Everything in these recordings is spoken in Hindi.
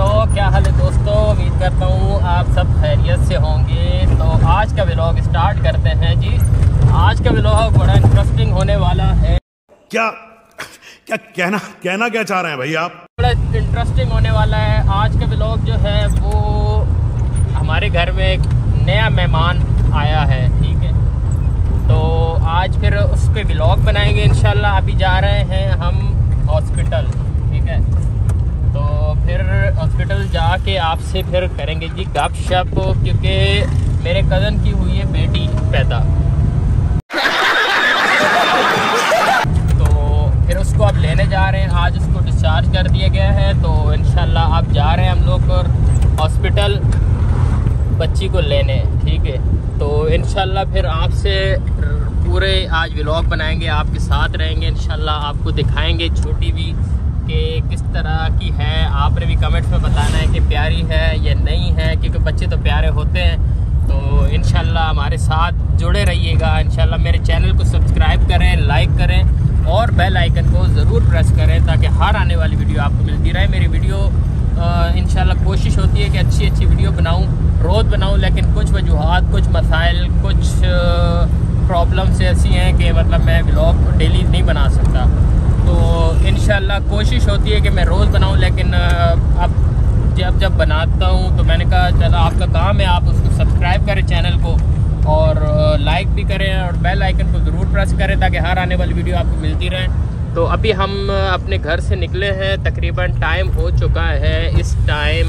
हेलो, क्या हाल है दोस्तों। उम्मीद करता हूँ आप सब खैरियत से होंगे। तो आज का व्लॉग स्टार्ट करते हैं जी। आज का व्लॉग बड़ा इंटरेस्टिंग होने वाला है। क्या क्या कहना क्या चाह रहे हैं भाई आप? बड़ा इंटरेस्टिंग होने वाला है आज का व्लॉग जो है वो। हमारे घर में एक नया मेहमान आया है, ठीक है। तो आज फिर उस पर व्लॉग बनाएंगे इंशाल्लाह। अभी जा रहे हैं हम हॉस्पिटल, ठीक है। तो फिर हॉस्पिटल जाके आपसे फिर करेंगे जी गपशप, क्योंकि मेरे कज़न की हुई है बेटी पैदा। तो फिर उसको अब लेने जा रहे हैं। आज उसको डिस्चार्ज कर दिया गया है। तो इंशाल्लाह अब जा रहे हैं हम लोग हॉस्पिटल बच्ची को लेने, ठीक है। तो इंशाल्लाह फिर आपसे पूरे आज व्लॉग बनाएंगे, आपके साथ रहेंगे इंशाल्लाह। आपको दिखाएंगे छोटी भी कि किस तरह की है। आपने भी कमेंट्स में बताना है कि प्यारी है या नहीं है, क्योंकि बच्चे तो प्यारे होते हैं। तो इंशाल्लाह हमारे साथ जुड़े रहिएगा। इंशाल्लाह मेरे चैनल को सब्सक्राइब करें, लाइक करें और बेल आइकन को ज़रूर प्रेस करें, ताकि हर आने वाली वीडियो आपको मिलती रहे। मेरी वीडियो इंशाल्लाह कोशिश होती है कि अच्छी अच्छी वीडियो बनाऊँ, रोज़ बनाऊँ, लेकिन कुछ वजूहात, कुछ मसाइल, कुछ प्रॉब्लम्स ऐसी हैं कि मतलब मैं व्लॉग डेली नहीं बना सकता। तो इंशाल्लाह कोशिश होती है कि मैं रोज़ बनाऊं, लेकिन अब जब बनाता हूं तो मैंने कहा चलो आपका काम है, आप उसको सब्सक्राइब करें चैनल को और लाइक भी करें और बेल आइकन को ज़रूर प्रेस करें, ताकि हर आने वाली वीडियो आपको मिलती रहे। तो अभी हम अपने घर से निकले हैं, तकरीबन टाइम हो चुका है इस टाइम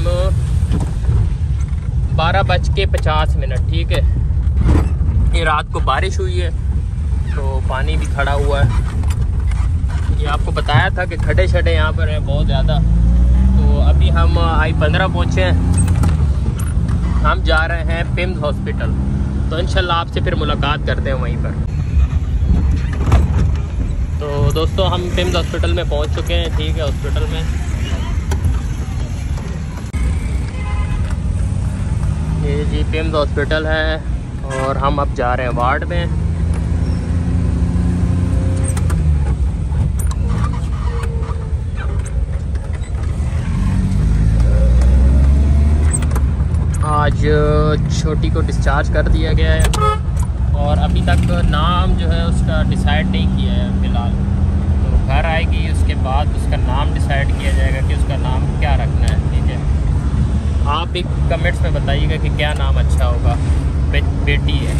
12:50, ठीक है। ये रात को बारिश हुई है तो पानी भी खड़ा हुआ है। ये आपको बताया था कि खड्डे शड्डे यहाँ पर हैं बहुत ज़्यादा। तो अभी हम I-15 पहुँचे हैं। हम जा रहे हैं पिम्स हॉस्पिटल। तो इंशाल्लाह आपसे फिर मुलाकात करते हैं वहीं पर। तो दोस्तों हम पिम्स हॉस्पिटल में पहुँच चुके हैं, ठीक है। हॉस्पिटल में ये जी पिम्स हॉस्पिटल है और हम अब जा रहे हैं वार्ड में। आज छोटी को डिस्चार्ज कर दिया गया है और अभी तक नाम जो है उसका डिसाइड नहीं किया है फ़िलहाल। तो घर आएगी उसके बाद उसका नाम डिसाइड किया जाएगा कि उसका नाम क्या रखना है, ठीक है। आप भी कमेंट्स में बताइएगा कि क्या नाम अच्छा होगा। बेटी है।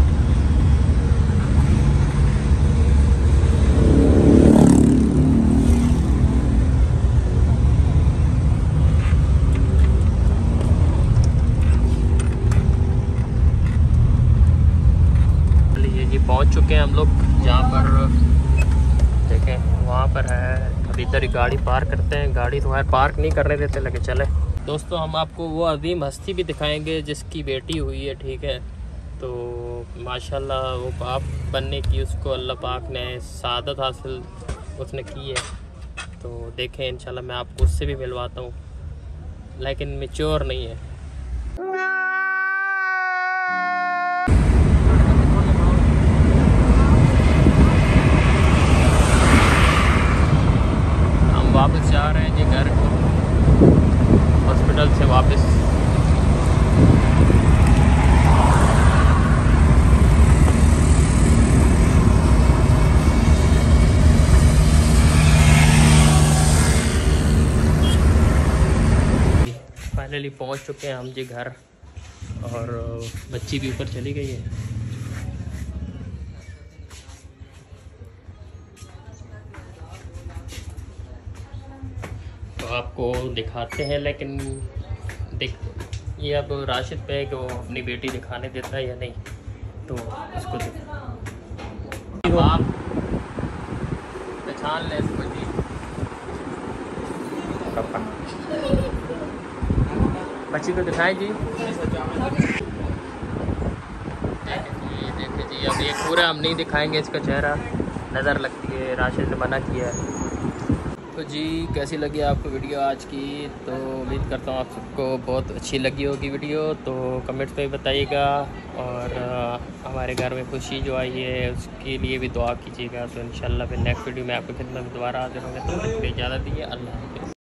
पहुंच चुके हैं हम लोग जहाँ पर देखें वहाँ पर है। अभी इधर ही गाड़ी पार्क करते हैं। गाड़ी तो यार पार्क नहीं करने देते, लेकिन चले। दोस्तों हम आपको वो अजीम हस्ती भी दिखाएंगे जिसकी बेटी हुई है, ठीक है। तो माशाल्लाह वो बाप बनने की उसको अल्लाह पाक ने सादत हासिल उसने की है। तो देखें इंशाल्लाह मैं आपको उससे भी मिलवाता हूँ, लेकिन मैच्योर नहीं है। वापस जा रहे हैं जी घर को, हॉस्पिटल से वापस। फाइनली पहुंच चुके हैं हम जी घर और बच्ची भी ऊपर चली गई है। तो आपको दिखाते हैं, लेकिन ये अब राशिद पे है कि वो अपनी बेटी दिखाने देता है या नहीं। तो उसको आप पहचान लें इसको जी। बच्ची को दिखाएं जी। देखिए जी, अब ये पूरा हम नहीं दिखाएंगे इसका चेहरा, नज़र लगती है, राशिद ने मना किया है। तो जी कैसी लगी आपको वीडियो आज की? तो उम्मीद करता हूँ आप सबको बहुत अच्छी लगी होगी वीडियो। तो कमेंट्स में बताइएगा और हमारे घर में खुशी जो आई है उसके लिए भी दुआ कीजिएगा। तो इंशाल्लाह फिर नेक्स्ट वीडियो में आपको खिदमत में दोबारा हाजिर होंगे। तो इजाज़त दीजिए। अल्लाह हाफ़िज़।